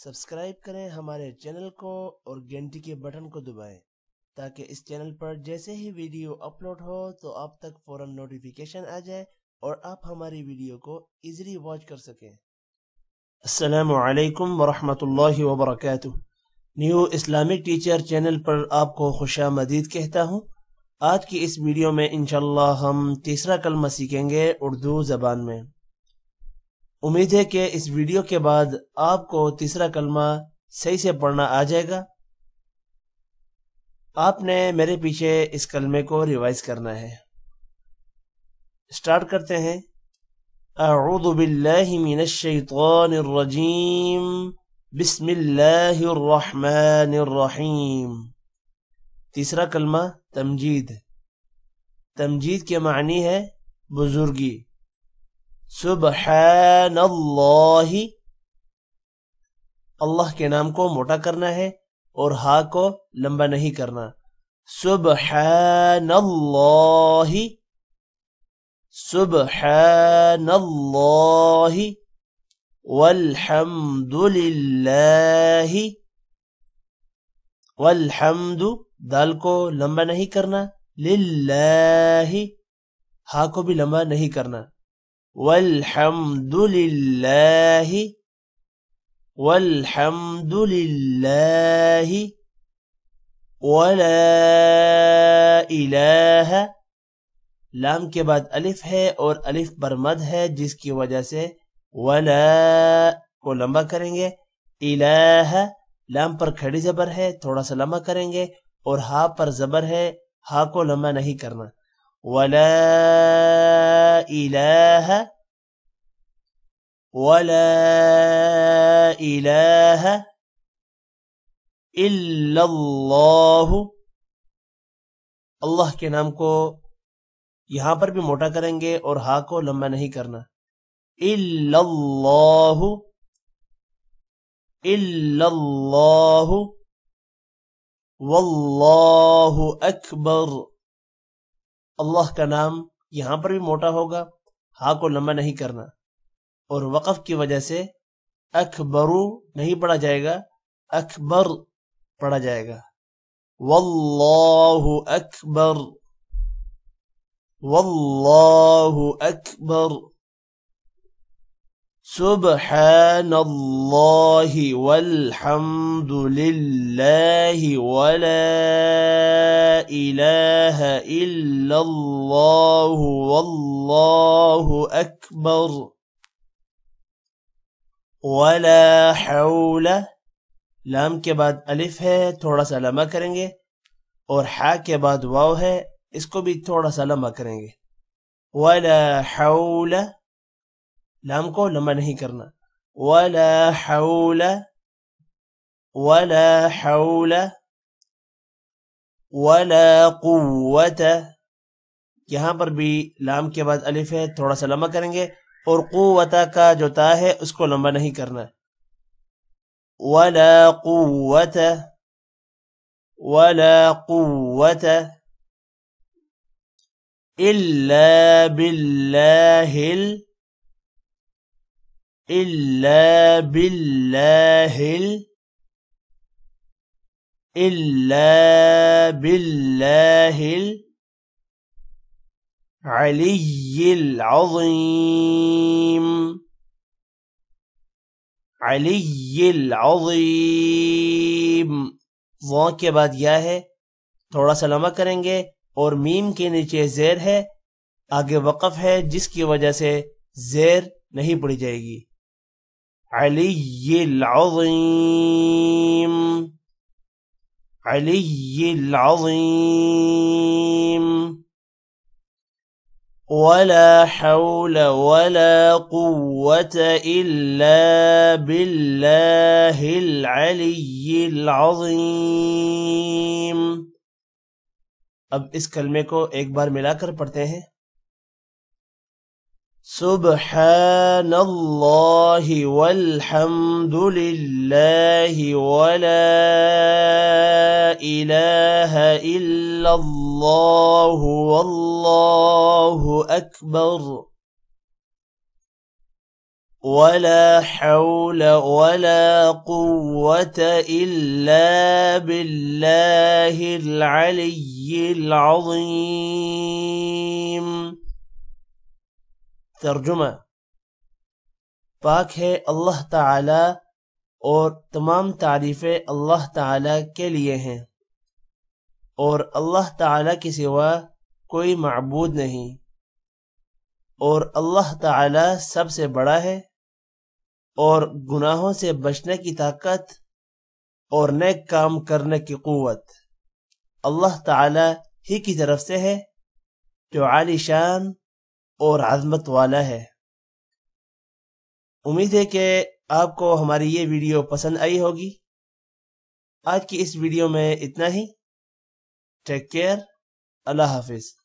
Subscribe کریں ہمارے channel کو اور گھنٹی کے بٹن کو دبائیں تاکہ اس چینل پر جیسے ہی ویڈیو اپلوڈ ہو تو آپ تک فوراً نوٹیفیکیشن آ جائے اور آپ ہماری ویڈیو کو ایزیلی واچ کر سکیں۔ السلام علیکم ورحمۃ اللہ وبرکاتہ۔ نیو اسلامک ٹیچر چینل پر آپ کو خوش آمدید کہتا ہوں۔ آج کی اس ویڈیو میں انشاءاللہ ہم تیسرا کلمہ سیکھیں گے اردو زبان میں۔ امید ہے کہ اس ویڈیو کے بعد آپ کو تیسرا کلمہ صحیح سے پڑھنا آ جائے گا۔ آپ نے میرے پیچھے اس کلمے کو ریوائز کرنا ہے۔ سٹارٹ کرتے ہیں۔ اعوذ باللہ من الشیطان الرجیم، بسم اللہ الرحمن الرحیم۔ تیسرا کلمہ تمجید۔ تمجید کے معنی ہے بزرگی۔ سبحان اللہ، اللہ کے نام کو موٹا کرنا ہے اور ہا کو لمبا نہیں کرنا۔ سبحان اللہ، سبحان اللہ، والحمد للہ۔ والحمد، دال کو لمبا نہیں کرنا، للہ، ہا کو بھی لمبا نہیں کرنا۔ والحمد للہ، والحمد للہ، ولا الہ، لام کے بعد الف ہے اور الف پر مد ہے جس کی وجہ سے ولا کو لمبا کریں گے۔ الہ، لام پر کھڑی زبر ہے، تھوڑا سا لمبا کریں گے، اور ہا پر زبر ہے، ہا کو لمبا نہیں کرنا۔ ولا الہ، ولا الہ الا اللہ، اللہ کے نام کو یہاں پر بھی موٹا کریں گے اور ہا کو لمبا نہیں کرنا۔ الا اللہ، الا اللہ، واللہ اکبر، اللہ کا نام یہاں پر بھی موٹا ہوگا، ہا کو لمبا نہیں کرنا، اور وقف کی وجہ سے اکبرو نہیں پڑھا جائے گا، اکبر پڑھا جائے گا۔ واللہ اکبر، واللہ اکبر، سبحان اللہ والحمد للہ ولا الہ الا اللہ واللہ اکبر، ولا حول، لام کے بعد الف ہے، تھوڑا سا لمبا کریں گے، اور حا کے بعد واو ہے، اس کو بھی تھوڑا سا لمبا کریں گے۔ ولا حول، لام کو لمبا نہیں کرنا۔ ولا حول، ولا حول، ولا قوت، یہاں پر بھی لام کے بعد الف ہے، تھوڑا سا لمبا کریں گے، اور قوت کا جو تا ہے اس کو لمبا نہیں کرنا۔ ولا قوت، ولا قوت الا باللہ، الا باللہ، الا باللہ العلی العظیم، علی العظیم، وا کے بعد یا ہے، تھوڑا سا لمبا کریں گے، اور میم کے نیچے زیر ہے، آگے وقف ہے جس کی وجہ سے زیر نہیں پڑی جائے گی۔ علی العظیم، علی العظیم، ولا حول ولا قوة الا باللہ العلی العظیم۔ اب اس کلمے کو ایک بار ملا کر پڑھتے ہیں۔ سبحان اللہ والحمد للہ ولا الہ الا اللہ واللہ اکبر، ولا حول ولا قوة إلا بالله العلي العظيم۔ ترجمہ: پاک ہے اللہ تعالی اور تمام تعریفیں اللہ تعالی کے لیے ہیں، اور اللہ تعالی کے سوا کوئی معبود نہیں، اور اللہ تعالی سب سے بڑا ہے، اور گناہوں سے بچنے کی طاقت اور نیک کام کرنے کی قوت اللہ تعالی ہی کی طرف سے ہے، جو عالی شان اور عظمت والا ہے۔ امید ہے کہ آپ کو ہماری یہ ویڈیو پسند آئی ہوگی۔ آج کی اس ویڈیو میں اتنا ہی۔ Take care. اللہ حافظ۔